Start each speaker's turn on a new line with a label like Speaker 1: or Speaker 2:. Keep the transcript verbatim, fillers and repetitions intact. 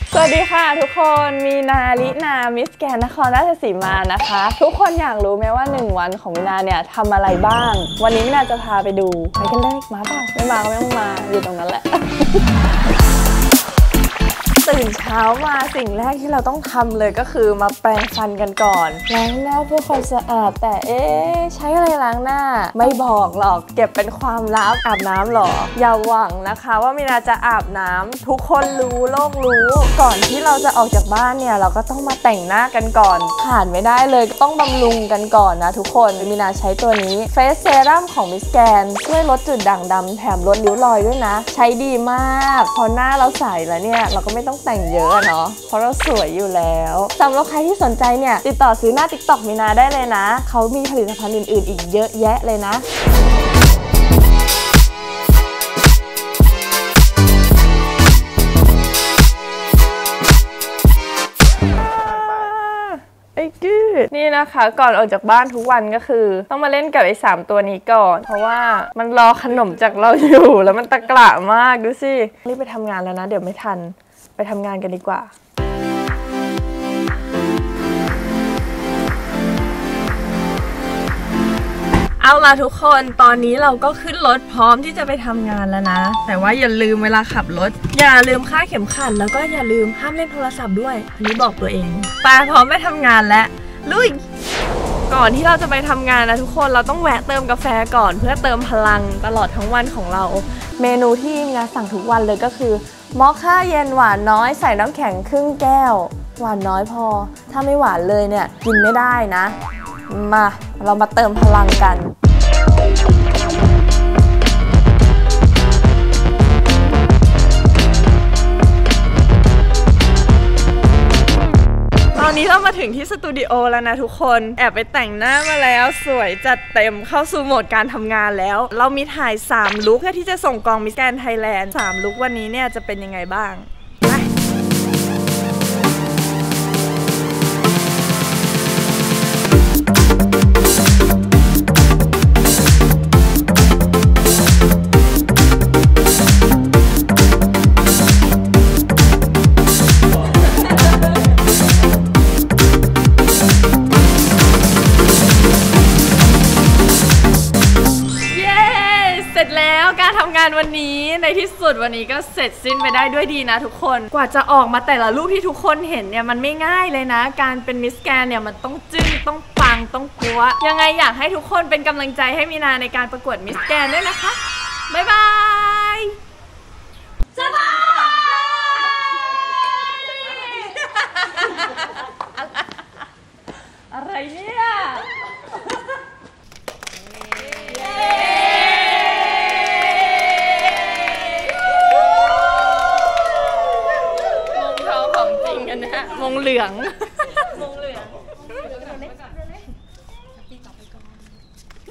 Speaker 1: สวัสดีค่ะทุกคนมีนาลินามิสแกนนครราชสีมานะคะทุกคนอยากรู้ไหมว่าหนึ่งวันของมินาเนี่ยทำอะไรบ้างวันนี้มินาจะพาไปดูไปกันเลยมาเปล่าไม่มาก็ไม่ต้องมาอยู่ตรงนั้นแหละ ตื่นเช้ามาสิ่งแรกที่เราต้องทำเลยก็คือมาแปรงฟันกันก่อนล้างหน้าเพื่อความสะอาดแต่เอ๊ะใช้อะไรล้างหน้าไม่บอกหรอกเก็บเป็นความลับอาบน้ำหรออย่าหวังนะคะว่ามินาจะอาบน้ำทุกคนรู้โลกรู้ก่อนที่เราจะออกจากบ้านเนี่ยเราก็ต้องมาแต่งหน้ากันก่อนขาดไม่ได้เลยต้องบำรุงกันก่อนนะทุกคนมินาใช้ตัวนี้เฟสเซรั่มของมิสแกนช่วยลดจุดด่างดำแถมลดริ้วรอยด้วยนะใช้ดีมากพอหน้าเราใสแล้วเนี่ยเราก็ไม่ต้องแต่งเยอะเนาะเพราะเราสวยอยู่แล้วสำหรับใครที่สนใจเนี่ยติดต่อซื้อหน้า ติ๊กต็อก มินาได้เลยนะเขามีผลิตภัณฑ์อื่นๆอีกเยอะแยะเลยนะไอ้กืดนี่นะคะก่อนออกจากบ้านทุกวันก็คือต้องมาเล่นกับไอ้สามตัวนี้ก่อนเพราะว่ามันรอขนมจากเราอยู่แล้วมันตะกละมากดูสิรีบไปทำงานแล้วนะเดี๋ยวไม่ทันไปทำงานกันดีกว่าเอาล่ะทุกคนตอนนี้เราก็ขึ้นรถพร้อมที่จะไปทำงานแล้วนะแต่ว่าอย่าลืมเวลาขับรถอย่าลืมคาดเข็มขัดแล้วก็อย่าลืมห้ามเล่นโทรศัพท์ด้วยอันนี้บอกตัวเองไปพร้อมไปทำงานแล้วลุยก่อนที่เราจะไปทำงานนะทุกคนเราต้องแวะเติมกาแฟก่อนเพื่อเติมพลังตลอดทั้งวันของเราเมนูที่มินาสั่งทุกวันเลยก็คือมอคค่าเย็นหวานน้อยใส่น้ำแข็งครึ่งแก้วหวานน้อยพอถ้าไม่หวานเลยเนี่ยกินไม่ได้นะมาเรามาเติมพลังกันตอนนี้เรามาถึงที่สตูดิโอแล้วนะทุกคนแอบไปแต่งหน้ามาแล้วสวยจัดเต็มเข้าสู่โหมดการทำงานแล้วเรามีถ่ายสามลุคที่จะส่งกองมิสแกรนด์ไทยแลนด์สามลุควันนี้เนี่ยจะเป็นยังไงบ้างการทำงานวันนี้ในที่สุดวันนี้ก็เสร็จสิ้นไปได้ด้วยดีนะทุกคนกว่าจะออกมาแต่ละรูปที่ทุกคนเห็นเนี่ยมันไม่ง่ายเลยนะการเป็นมิสแกรนด์เนี่ยมันต้องจึ้งต้องปังต้องปัวยังไงอยากให้ทุกคนเป็นกำลังใจให้มีนาในการประกวดมิสแกรนด์ด้วยนะคะบ๊ายบายสบายอะไรเนี่ยมงเหลืองมงเหลือง